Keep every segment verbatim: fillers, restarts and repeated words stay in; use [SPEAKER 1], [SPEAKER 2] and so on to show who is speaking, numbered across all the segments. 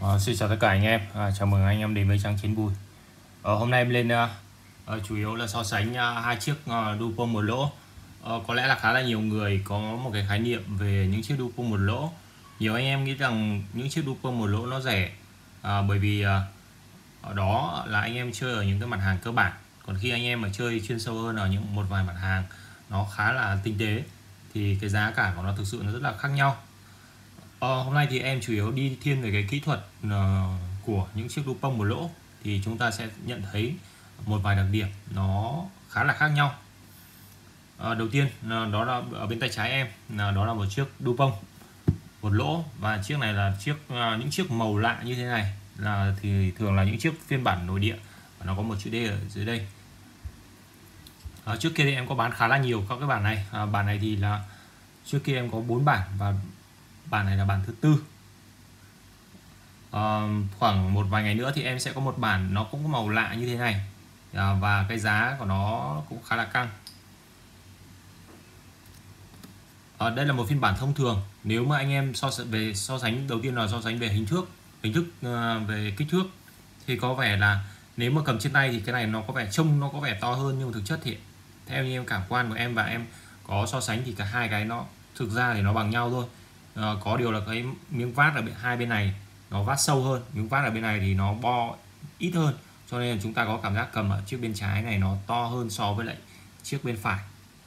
[SPEAKER 1] Ờ, Xin chào tất cả anh em, à, chào mừng anh em đến với Trang Chiến Bùi. Ờ, hôm nay em lên à, ờ, chủ yếu là so sánh à, hai chiếc à, Dupont một lỗ. Ờ, có lẽ là khá là nhiều người có một cái khái niệm về những chiếc Dupont một lỗ. Nhiều anh em nghĩ rằng những chiếc Dupont một lỗ nó rẻ, à, bởi vì à, ở đó là anh em chơi ở những cái mặt hàng cơ bản. Còn khi anh em mà chơi chuyên sâu hơn ở những một vài mặt hàng nó khá là tinh tế thì cái giá cả của nó thực sự nó rất là khác nhau. Ờ, hôm nay thì em chủ yếu đi thiên về cái kỹ thuật ờ, của những chiếc Dupont một lỗ, thì chúng ta sẽ nhận thấy một vài đặc điểm nó khá là khác nhau. Ờ, đầu tiên ờ, đó là ở bên tay trái em, là đó là một chiếc Dupont một lỗ, và chiếc này là chiếc ờ, những chiếc màu lạ như thế này là thì thường là những chiếc phiên bản nội địa và nó có một chữ D ở dưới đây. Ờ, trước kia thì em có bán khá là nhiều các cái bản này. À, bản này thì là trước kia em có bốn bản và bản này là bản thứ tư. À, khoảng một vài ngày nữa thì em sẽ có một bản nó cũng có màu lạ như thế này, à, và cái giá của nó cũng khá là căng. À, đây là một phiên bản thông thường. Nếu mà anh em so về so sánh, đầu tiên là so sánh về hình thức hình thức uh, về kích thước thì có vẻ là nếu mà cầm trên tay thì cái này nó có vẻ trông nó có vẻ to hơn, nhưng mà thực chất thì theo như em cảm quan của em và em có so sánh thì cả hai cái nó thực ra thì nó bằng nhau thôi. À, có điều là cái miếng vát ở bên hai bên này nó vát sâu hơn, miếng vát ở bên này thì nó bo ít hơn, cho nên chúng ta có cảm giác cầm ở chiếc bên trái này nó to hơn so với lại chiếc bên phải.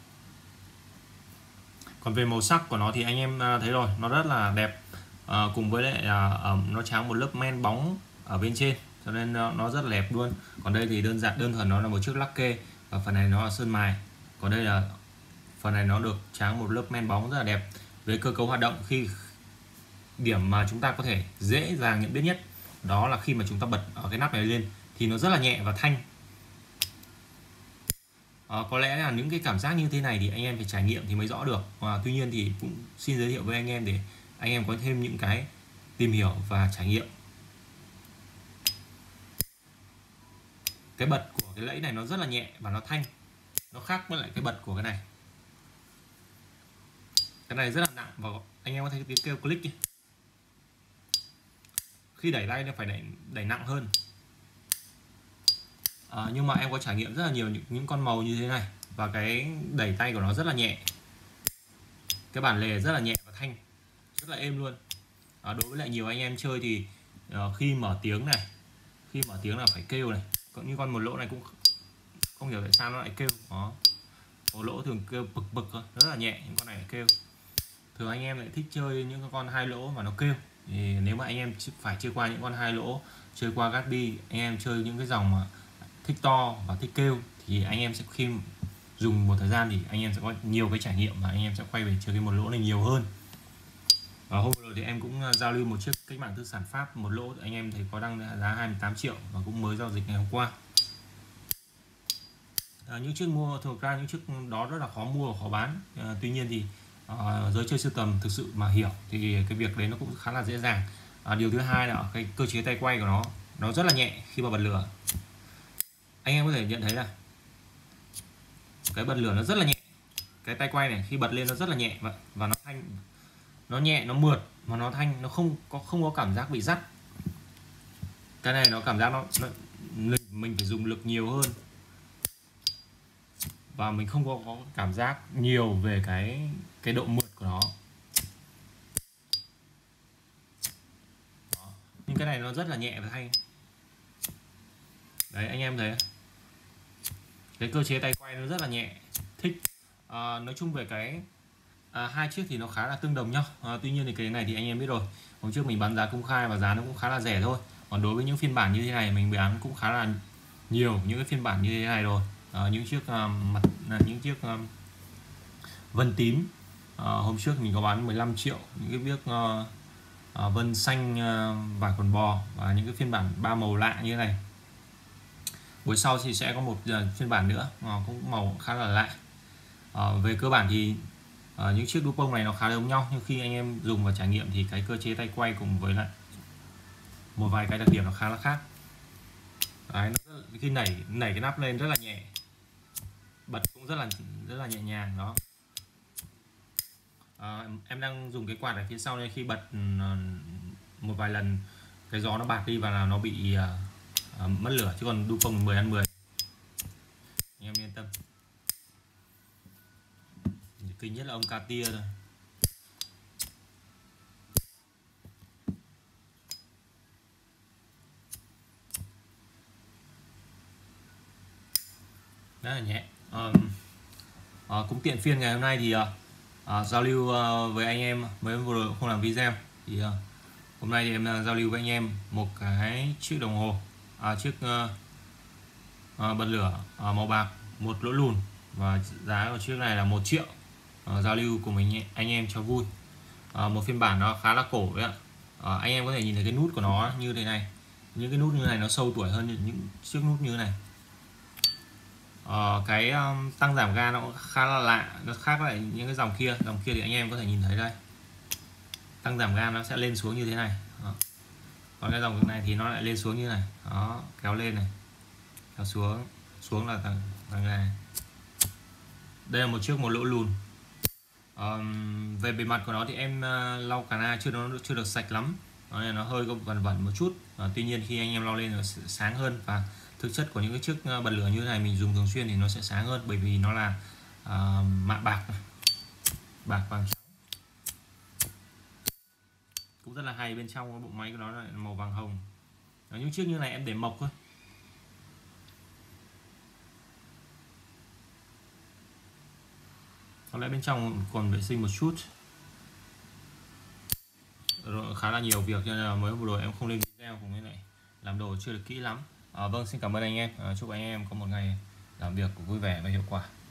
[SPEAKER 1] Còn về màu sắc của nó thì anh em thấy rồi, nó rất là đẹp, à, cùng với lại à, nó tráng một lớp men bóng ở bên trên, cho nên nó rất là đẹp luôn. Còn đây thì đơn giản đơn thuần nó là một chiếc lắc kê, và phần này nó là sơn mài, còn đây là phần này nó được tráng một lớp men bóng rất là đẹp. Về cơ cấu hoạt động, khi điểm mà chúng ta có thể dễ dàng nhận biết nhất đó là khi mà chúng ta bật ở cái nắp này lên thì nó rất là nhẹ và thanh. À, có lẽ là những cái cảm giác như thế này thì anh em phải trải nghiệm thì mới rõ được. À, tuy nhiên thì cũng xin giới thiệu với anh em để anh em có thêm những cái tìm hiểu và trải nghiệm. Cái bật của cái lẫy này nó rất là nhẹ và nó thanh, nó khác với lại cái bật của cái này. Cái này rất là nặng và anh em có thấy tiếng kêu click kìa. Khi đẩy tay nó phải đẩy, đẩy nặng hơn. À, nhưng mà em có trải nghiệm rất là nhiều những, những con màu như thế này, và cái đẩy tay của nó rất là nhẹ, cái bản lề rất là nhẹ và thanh, rất là êm luôn. À, đối với lại nhiều anh em chơi thì uh, khi mở tiếng này, khi mở tiếng là phải kêu này. Còn như con một lỗ này cũng không hiểu tại sao nó lại kêu. Đó, một lỗ thường kêu bực bực thôi, rất là nhẹ, những con này lại kêu. Thường anh em lại thích chơi những con hai lỗ mà nó kêu, thì nếu mà anh em phải chơi qua những con hai lỗ, chơi qua Gatsby, anh em chơi những cái dòng mà thích to và thích kêu, thì anh em sẽ khi dùng một thời gian thì anh em sẽ có nhiều cái trải nghiệm và anh em sẽ quay về chơi cái một lỗ này nhiều hơn. Và hôm rồi thì em cũng giao lưu một chiếc cách mạng tư sản Pháp một lỗ, anh em thấy có đăng giá hai mươi tám triệu và cũng mới giao dịch ngày hôm qua. À, những chiếc mua thực ra những chiếc đó rất là khó mua và khó bán. À, tuy nhiên thì à, giới chơi sưu tầm thực sự mà hiểu thì cái việc đấy nó cũng khá là dễ dàng. À, điều thứ hai là cái cơ chế tay quay của nó nó rất là nhẹ khi mà bật lửa. Anh em có thể nhận thấy là cái bật lửa nó rất là nhẹ, cái tay quay này khi bật lên nó rất là nhẹ và và nó thanh, nó nhẹ, nó mượt mà nó thanh, nó không có không có cảm giác bị dắt. Cái này nó cảm giác nó, nó mình phải dùng lực nhiều hơn và mình không có, có cảm giác nhiều về cái cái độ mượt của nó. Đó. Nhưng cái này nó rất là nhẹ và thanh. Đấy, anh em thấy cái cơ chế tay quay nó rất là nhẹ, thích. À, nói chung về cái à, hai chiếc thì nó khá là tương đồng nhau. À, tuy nhiên thì cái này thì anh em biết rồi, hôm trước mình bán giá công khai và giá nó cũng khá là rẻ thôi. Còn đối với những phiên bản như thế này mình bán cũng khá là nhiều những cái phiên bản như thế này rồi. À, những chiếc uh, mặt những chiếc uh, vân tím, uh, hôm trước mình có bán mười lăm triệu, những cái chiếc uh, uh, vân xanh uh, vải quần bò, và những cái phiên bản ba màu lạ như thế này. Buổi sau thì sẽ có một uh, phiên bản nữa uh, cũng màu khá là lạ. Uh, về cơ bản thì uh, những chiếc Dupont này nó khá giống nhau, nhưng khi anh em dùng và trải nghiệm thì cái cơ chế tay quay cùng với lại một vài cái đặc điểm nó khá là khác. Đấy, nó rất là, khi nảy nảy cái nắp lên rất là nhẹ, bật cũng rất là rất là nhẹ nhàng. Đó, à, em đang dùng cái quạt ở phía sau nên khi bật uh, một vài lần cái gió nó bạc đi và là nó bị uh, mất lửa, chứ còn đu phông mười ăn mười anh em yên tâm. Kinh nhất là ông Katia thôi. Rất là nhẹ. Um, uh, cũng tiện phiên ngày hôm nay thì uh, uh, giao lưu uh, với anh em, mới vừa rồi không làm video thì uh, hôm nay thì em uh, giao lưu với anh em một cái chiếc đồng hồ, uh, chiếc uh, uh, bật lửa uh, màu bạc một lỗ lùn, và giá của chiếc này là một triệu. Uh, giao lưu cùng anh, anh em cho vui. Uh, một phiên bản nó khá là cổ đấy ạ. Uh, anh em có thể nhìn thấy cái nút của nó như thế này, những cái nút như này nó sâu tuổi hơn những chiếc nút như thế này. Ờ, cái um, tăng giảm ga nó khá là lạ, nó khác lại những cái dòng kia. Dòng kia thì anh em có thể nhìn thấy đây, tăng giảm ga nó sẽ lên xuống như thế này. Đó. Còn cái dòng này thì nó lại lên xuống như này. Đó, kéo lên này, kéo xuống, xuống là tăng, tăng ga. Đây là một chiếc một lỗ lùn. Um, về bề mặt của nó thì em uh, lau cả na chưa nó chưa được sạch lắm, nó, nó hơi có vẩn vẩn một chút. Uh, tuy nhiên khi anh em lau lên nó sẽ sáng hơn, và thực chất của những cái chiếc bật lửa như thế này mình dùng thường xuyên thì nó sẽ sáng hơn, bởi vì nó là uh, mạ bạc này. Bạc vàng trắng cũng rất là hay. Bên trong bộ máy của nó là màu vàng hồng. Ở những chiếc như này em để mộc thôi. Có lẽ bên trong còn vệ sinh một chút, rồi khá là nhiều việc cho nên là mới vừa rồi em không lên video cùng cái này, làm đồ chưa được kỹ lắm. À, vâng, xin cảm ơn anh em. À, chúc anh em có một ngày làm việc vui vẻ và hiệu quả.